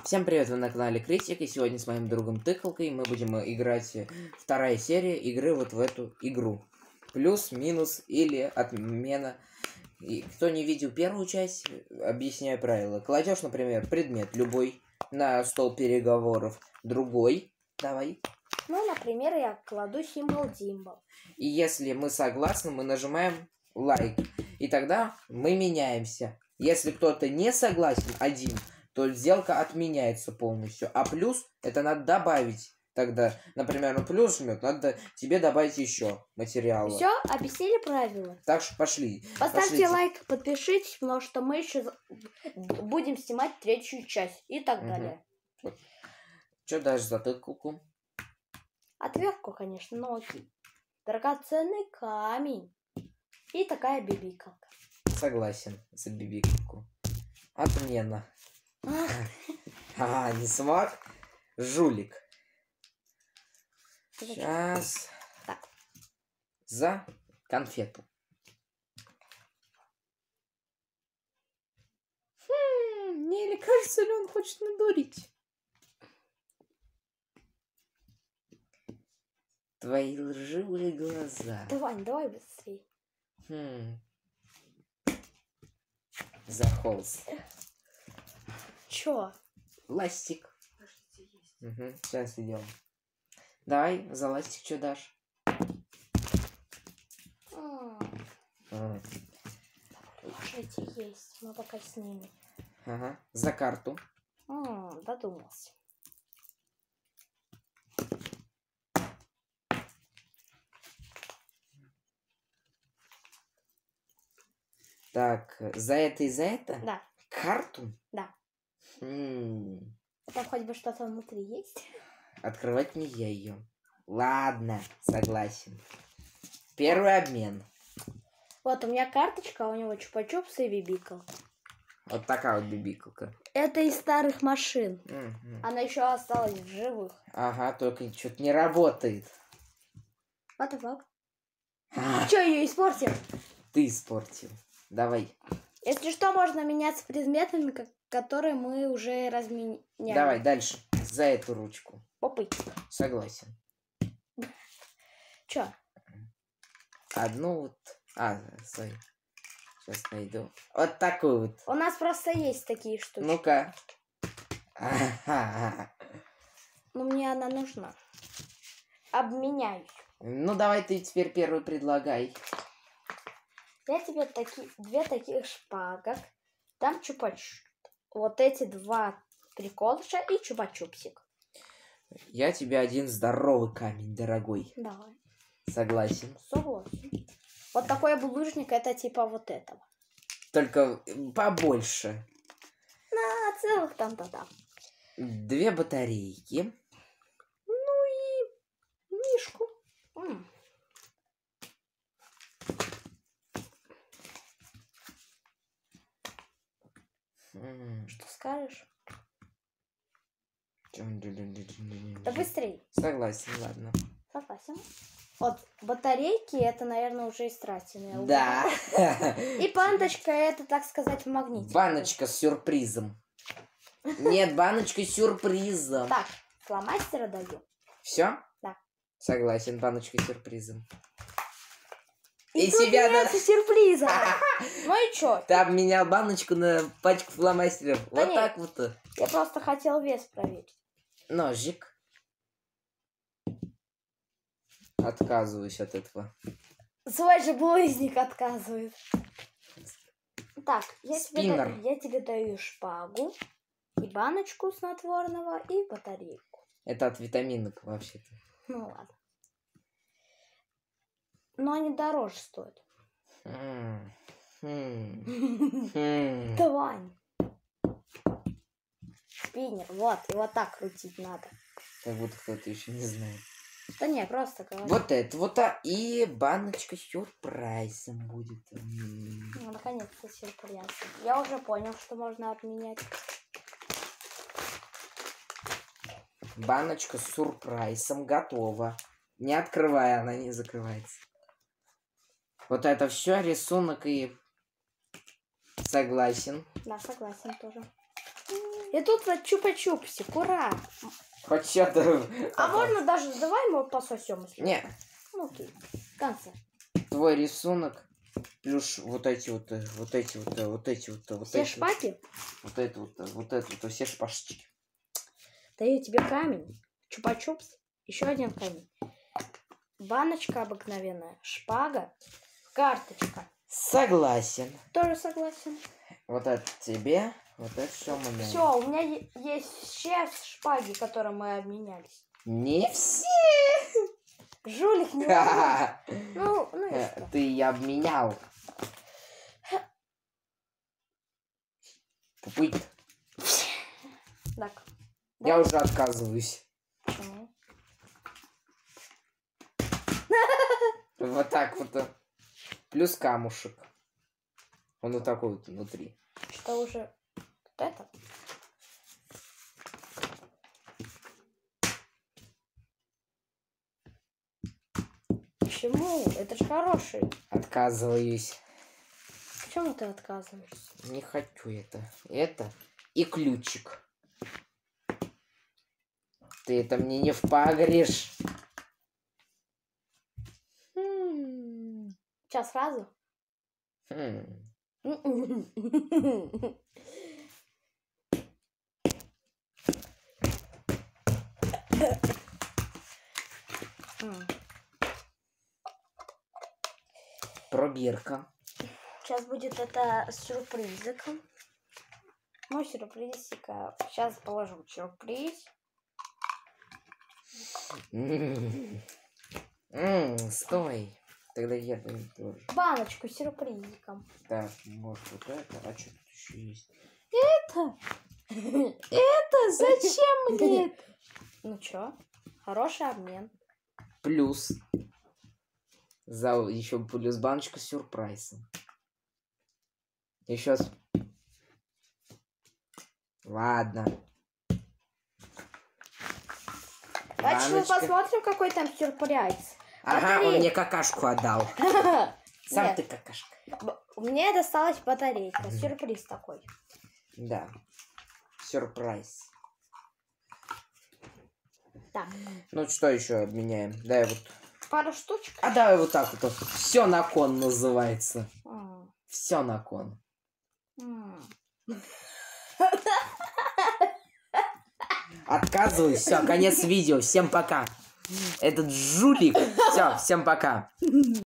Всем привет, вы на канале Критик, и сегодня с моим другом Тыкалкой мы будем играть вторая серия игры вот в эту игру. Плюс, минус или отмена. И кто не видел первую часть, объясняю правила. Кладешь, например, предмет любой на стол переговоров, другой. Давай. Ну, например, я кладу символ. И если мы согласны, мы нажимаем лайк. И тогда мы меняемся. Если кто-то не согласен, один, то сделка отменяется полностью. А плюс, это надо добавить. Тогда, например, ну плюс жмет, надо тебе добавить еще материала. Все, объяснили правила. Так что пошли. Поставьте лайк, подпишитесь, потому что мы еще будем снимать третью часть и так далее. Что дальше за тыкалку? Отвертку, конечно, но окей. Драгоценный камень. И такая бибикалка. Согласен за бибикалку. Отмена. Не смог? Жулик. Сейчас. Так. За конфету. Мне или кажется, ли он хочет надурить? Твои лживые глаза. Давай быстрее. За холст. Чё? Ластик. Сейчас идем. Давай, за ластик что дашь? Эти есть, мы пока с ними. Ага. За карту. Додумался. Так, за это и за это? Да. Карту? Да. Там хоть бы что-то внутри есть? Открывать не я ее. Ладно, согласен. Первый обмен. Вот у меня карточка, у него чупа-чупсы и бибикалка. Вот такая вот бибикалка. Это из старых машин. Она еще осталась в живых. Ага, только что-то не работает. What the fuck? Че, ее испортил? Ты испортил. Давай. Если что, можно меняться предметами, которые мы уже разменяли. Давай дальше. За эту ручку. Опы. Согласен. Че? Одну вот. Стой. Сейчас найду. Вот такую вот. У нас просто есть такие штуки. Ну-ка. Но мне она нужна. Обменяюсь. Ну, давай ты теперь первый предлагай. Я тебе две таких шпагок. Там чупа-чуп. Вот эти два приколыша и чупа-чупсик. Я тебе один здоровый камень, дорогой. Давай. Согласен. Согласен. Вот такой булыжник, это типа вот этого. Только побольше. На целых там-то-там. 2 батарейки. Ну и мишку. Что скажешь? Да быстрей. Согласен, ладно. Согласен. Вот батарейки, это, наверное, уже истраченные. Да. И баночка, это, так сказать, в магните. Баночка с сюрпризом. Нет, баночка с сюрпризом. Так, фломастера даю. Все? Да. Согласен, баночка с сюрпризом. И себя надо сюрприза. Ну и чё? Ты обменял баночку на пачку фломастеров. Да вот нет, так вот. Я просто хотел вес проверить. Ножик. Отказываюсь от этого. Свой же булыжник отказывает. Так, я тебе даю шпагу, и баночку снотворного, и батарейку. Это от витаминок вообще-то. Ну ладно. Но они дороже стоят. Давай. Спиннер, вот, его так крутить надо. Как будто кто-то еще не знает. Да не, просто говорю. Вот это вот, и баночка с сюрпризом будет. Ну, наконец-то сюрприз. Я уже понял, что можно обменять. Баночка с сюрпризом готова. Не открывая, она не закрывается. Вот это все рисунок и... Согласен. Да, согласен тоже. И тут вот чупа-чупсик, ура! Хоть что-то. А можно даже, давай мы пососем, если... Не, Ну, окей, в конце. твой рисунок. Плюс вот эти вот Все шпаки? вот это вот, все шпашечки. Даю тебе камень, чупа-чупс, еще один камень. Баночка обыкновенная, шпага, карточка. Согласен. Тоже согласен. Вот это тебе, вот это все мне. Все, у меня есть 6 шпаги, которые мы обменялись. Не все. Жулик не важно. Ну и что? Ты обменял. Пупыть. Так. Я уже отказываюсь. Почему? Вот так вот. Плюс камушек. Он вот такой вот внутри. Что уже? Вот это? Почему? Это же хороший. Отказываюсь. Почему ты отказываешься? Не хочу это. Это и ключик. Ты это мне не впагришь. Сейчас сразу? Пробирка. Сейчас будет это с сюрпризиком. Ну, сюрпризика. Сейчас положим сюрприз. Стой. Тогда я тоже. Баночку с сюрпризиком. Так, может вот это. А что тут еще есть? Это? Это? Зачем мне это? Ну чё? Хороший обмен. Плюс. За еще плюс баночка с сюрпризом. И сейчас. Ладно. Давайте мы посмотрим, какой там сюрприз. Ага, он мне какашку отдал. Сам Нет. ты какашка. Мне досталась батарейка. Сюрприз такой. Да. Сюрприз. Так. Ну что еще обменяем? Дай вот. Пару штучек. А давай вот так вот. Все на кон называется. Все на кон. Отказываюсь. Все, конец видео. Всем пока. Этот жулик. Все, всем пока.